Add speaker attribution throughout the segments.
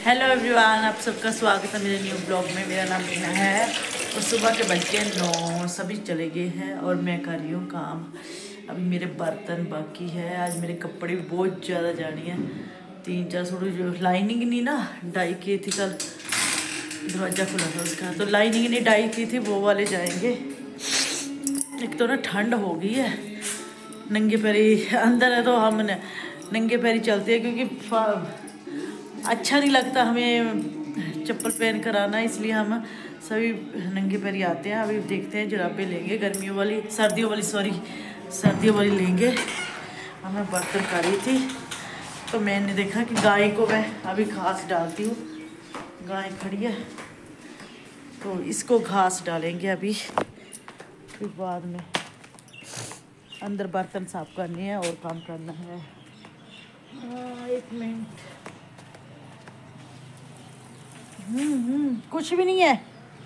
Speaker 1: Hello everyone, आप सबका स्वागत है मेरे न्यू ब्लॉग में। मेरा नाम मीना है और सुबह के बज के 9 सभी चले गए हैं और मैं कर रही हूँ काम। अभी मेरे बर्तन बाकी है। आज मेरे कपड़े बहुत ज़्यादा जानी है। 3-4 सूट जो लाइनिंग नहीं ना डाई की थी, कल दरवाज़ा खुला था उसका, तो लाइनिंग नहीं डाई की थी, वो वाले जाएंगे। एक तो ना ठंड हो गई है, नंगे पैरी अंदर है तो हम नंगे पैरी चलते हैं क्योंकि अच्छा नहीं लगता हमें चप्पल पहन कर आना, इसलिए हम सभी नंगे पैरी आते हैं। अभी देखते हैं जुराबे लेंगे, सर्दियों वाली लेंगे। हमें बर्तन कर रही थी तो मैंने देखा कि गाय को मैं अभी घास डालती हूँ। गाय खड़ी है तो इसको घास डालेंगे अभी, फिर बाद में अंदर बर्तन साफ करने हैं और काम करना है। 1 मिनट। कुछ भी नहीं है।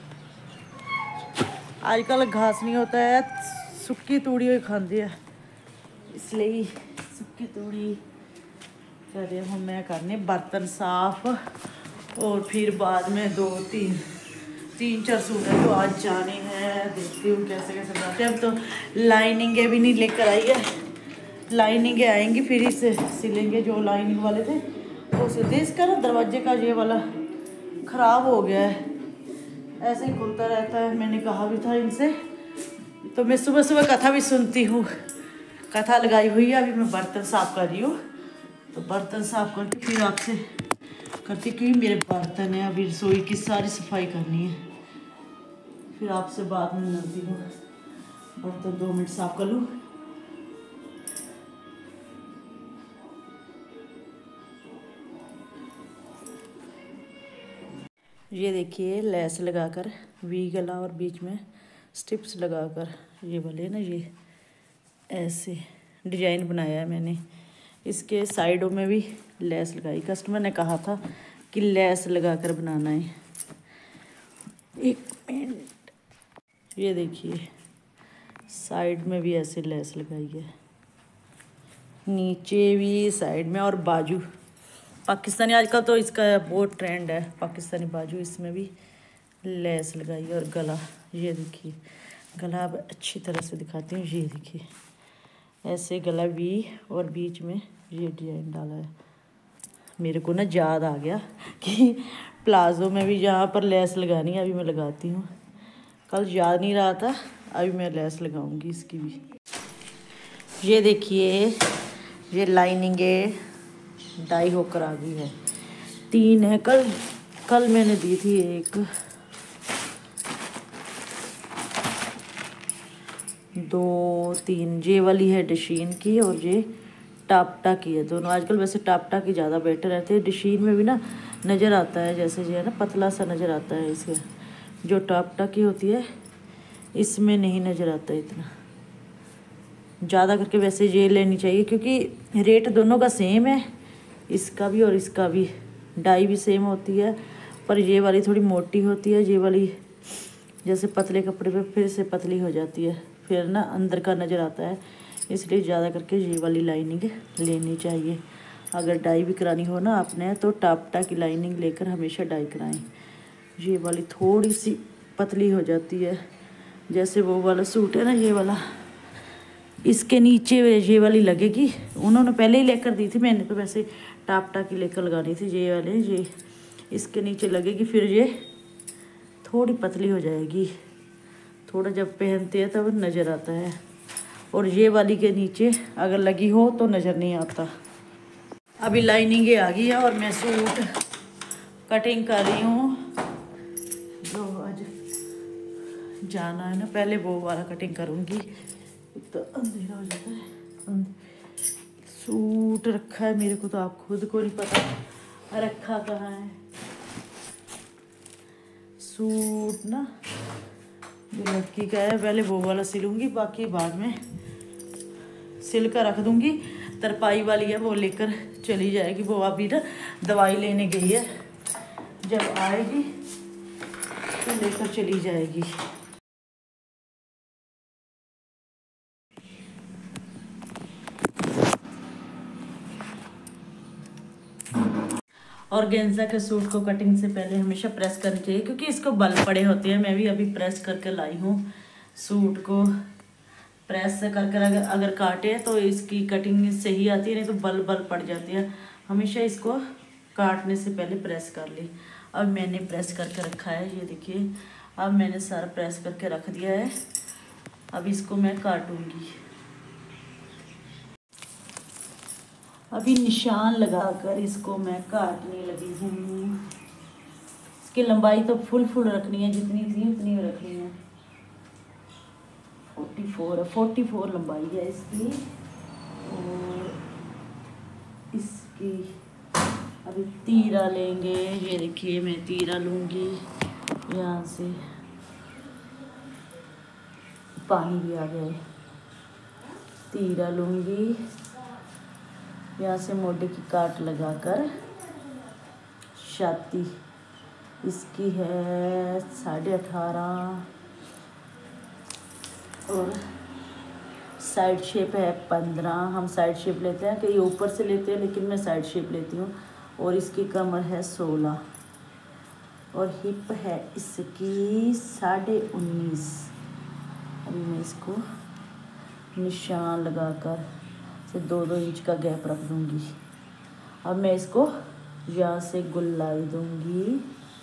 Speaker 1: आजकल घास नहीं होता है, सुक्की तूड़ी हुई खाती है, इसलिए सुक्की तूड़ी कर रही हूँ मैं करने बर्तन साफ। और फिर बाद में 2-3-4 सूट है जो आज जाने हैं। देखती हूँ कैसे कैसे बनाते हैं। अब तो लाइनिंगें भी नहीं लेकर आई है, लाइनिंगें आएंगी फिर इसे सिलेंगे। जो लाइनिंग वाले थे वो सिलते। इसका ना दरवाजे का ये वाला ख़राब हो गया है, ऐसे ही खुलता रहता है। मैंने कहा भी था इनसे, तो मैं सुबह सुबह कथा भी सुनती हूँ। कथा लगाई हुई है। अभी मैं बर्तन साफ़ कर रही हूँ, तो बर्तन साफ़ करके फिर आपसे करती, क्योंकि मेरे बर्तन है। अभी रसोई की सारी सफाई करनी है, फिर आपसे बाद में मिलती हूँ। बर्तन 2 मिनट साफ़ कर लूँ। ये देखिए, लेस लगाकर वी गला और बीच में स्ट्रिप्स लगाकर ये वाले ना, ये ऐसे डिजाइन बनाया है मैंने। इसके साइडों में भी लेस लगाई। कस्टमर ने कहा था कि लेस लगाकर बनाना है। 1 मिनट। ये देखिए, साइड में भी ऐसे लेस लगाई है, नीचे भी, साइड में और बाजू। पाकिस्तानी आजकल तो इसका बहुत ट्रेंड है, पाकिस्तानी बाजू, इसमें भी लेस लगाई। और गला, ये देखिए गला अब अच्छी तरह से दिखाती हूँ। ये देखिए ऐसे गला भी, और बीच में ये डिजाइन डाला है। मेरे को ना याद आ गया कि प्लाजो में भी जहाँ पर लेस लगानी है, अभी मैं लगाती हूँ। कल याद नहीं रहा था, अभी मैं लेस लगाऊंगी इसकी भी। ये देखिए, ये लाइनिंगें डाई होकर आ गई है। 3 है। कल मैंने दी थी 1, 2, 3। ये वाली है डशीन की और ये टापटा की है। दोनों आजकल वैसे टापटा की ज़्यादा बेटर रहते हैं। डशीन में भी ना नज़र आता है, जैसे ये है ना पतला सा नज़र आता है इसके। जो टापटा की होती है इसमें नहीं नज़र आता इतना ज़्यादा करके। वैसे ये लेनी चाहिए क्योंकि रेट दोनों का सेम है, इसका भी और इसका भी। डाई भी सेम होती है, पर ये वाली थोड़ी मोटी होती है। ये वाली जैसे पतले कपड़े पे फिर से पतली हो जाती है, फिर ना अंदर का नज़र आता है। इसलिए ज़्यादा करके ये वाली लाइनिंग लेनी चाहिए। अगर डाई भी करानी हो ना आपने, तो टापटा की लाइनिंग लेकर हमेशा डाई कराएं। ये वाली थोड़ी सी पतली हो जाती है, जैसे वो वाला सूट है ना, ये वाला, इसके नीचे ये वाली लगेगी। उन्होंने पहले ही लेकर दी थी, मैंने तो वैसे टापटा की लेकर लगानी थी। ये वाले ये इसके नीचे लगेगी, फिर ये थोड़ी पतली हो जाएगी। थोड़ा जब पहनते हैं तब नज़र आता है, और ये वाली के नीचे अगर लगी हो तो नज़र नहीं आता। अभी लाइनिंगें आ गई है और मैं सूट कटिंग कर रही हूँ। जो आज जाना है ना, पहले वो वाला कटिंग करूँगी, तो अंधेरा हो जाता है। सूट रखा है मेरे को, तो आप खुद को नहीं पता रखा कहाँ है सूट ना। जो लड़की का है, पहले वो वाला सिलूँगी, बाकी बाद में सिल कर रख दूँगी। तरपाई वाली है, वो लेकर चली जाएगी। वो अभी ना दवाई लेने गई है, जब आएगी तो लेकर चली जाएगी। और गेंजा के सूट को कटिंग से पहले हमेशा प्रेस करनी चाहिए, क्योंकि इसको बल पड़े होते हैं। मैं भी अभी प्रेस करके लाई हूँ सूट को। प्रेस से करके अगर काटे तो इसकी कटिंग सही आती है, नहीं तो बल बल पड़ जाती है। हमेशा इसको काटने से पहले प्रेस कर ली। अब मैंने प्रेस करके रखा है, ये देखिए। अब मैंने सारा प्रेस करके रख दिया है। अब इसको मैं काटूंगी। अभी निशान लगाकर इसको मैं काटने लगी हूँ। इसकी लंबाई तो फुल रखनी है, जितनी थी उतनी रखनी है। 44 लंबाई है इसकी। और इसकी अभी तीरा लेंगे। ये देखिए मैं तीरा लूँगी। यहाँ से पानी भी आ गया है। तीरा लूँगी, यहाँ से मोटे की काट लगाकर। छाती इसकी है 18.5 और साइड शेप है 15। हम साइड शेप लेते हैं, कई ऊपर से लेते हैं, लेकिन मैं साइड शेप लेती हूँ। और इसकी कमर है 16 और हिप है इसकी 19.5। अभी मैं इसको निशान लगाकर से 2-2 इंच का गैप रख दूँगी। अब मैं इसको यहाँ से गुल्लाई दूँगी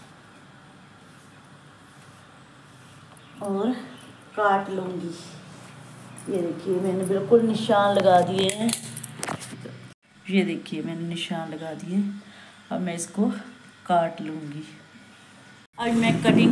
Speaker 1: और काट लूँगी। ये देखिए मैंने बिल्कुल निशान लगा दिए हैं। ये देखिए मैंने निशान लगा दिए। अब मैं इसको काट लूँगी। अभी मैं कटिंग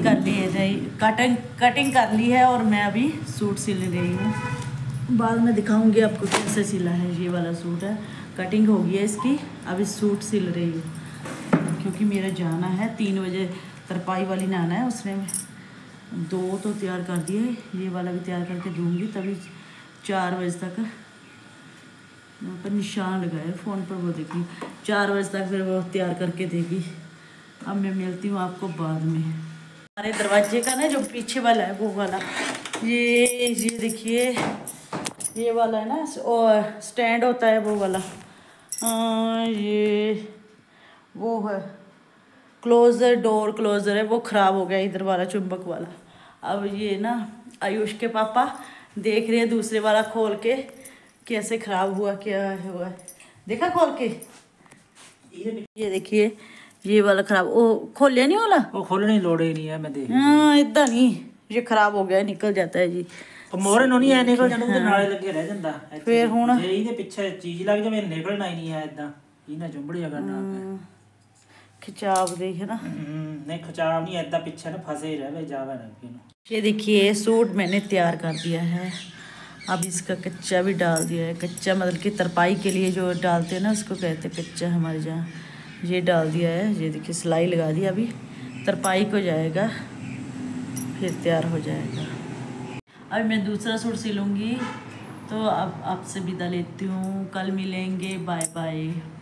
Speaker 1: कर ली है और मैं अभी सूट सिल रही हूँ। बाद में दिखाऊंगी आपको कैसे सिला है। ये वाला सूट है, कटिंग हो गई है इसकी। अभी सूट सिल रही हूँ, क्योंकि मेरा जाना है 3 बजे। तरपाई वाली नाना है, उसने 2 तो तैयार कर दिए, ये वाला भी तैयार करके दूँगी। तभी 4 बजे तक वहाँ पर निशान लगाए फ़ोन पर, वो देखी 4 बजे तक फिर वो तैयार करके देगी। अब मैं मिलती हूँ आपको बाद में। हमारे दरवाजे का ना जो पीछे वाला है वो वाला, ये देखिए ये वाला है ना, और स्टैंड होता है वो वाला। ये वो है क्लोज़र, डोर क्लोज़र है, वो ख़राब हो गया इधर वाला चुंबक वाला। अब ये ना आयुष के पापा देख रहे हैं दूसरे वाला खोल के कैसे ख़राब हुआ, क्या हुआ। देखा खोल के, ये देखिए ये वाला ख़राब। ओ खोलिया नहीं वाला,
Speaker 2: वो खोलने की लोड़ ही नहीं है। मैं देख
Speaker 1: इतना नहीं, ये ख़राब हो गया, निकल जाता है जी।
Speaker 2: मोरे नो नहीं है निकल जाना, उधर नाले लगे रह जाता।
Speaker 1: फिर हुण
Speaker 2: जे ਇਹਦੇ ਪਿੱਛੇ ਚੀਜ਼ ਲੱਗ ਜਾਵੇ ਨਿਕਲਣਾ ਹੀ ਨਹੀਂ ਹੈ ਇਦਾਂ। ਇਹਨਾਂ ਚੁੰਬੜੀਆਂ ਕਰਨਾ
Speaker 1: खिंचाव देख है ना।
Speaker 2: नहीं खिंचाव नहीं, इतना पीछे ना फंसे ही रहे जावे ना।
Speaker 1: ये देखिए सूट मैंने तैयार कर दिया है। अब इसका कच्चा भी डाल दिया है। कच्चा मतलब कि तरपाई के लिए जो डालते हैं ना, उसको कहते हैं कच्चा हमारे जहाँ। ये डाल दिया है। ये देखिए सिलाई लगा दी। अभी तरपाई को जाएगा, फिर तैयार हो जाएगा। अब मैं दूसरा सूट सिलूँगी। तो अब आपसे विदा लेती हूँ, कल मिलेंगे, बाय बाय।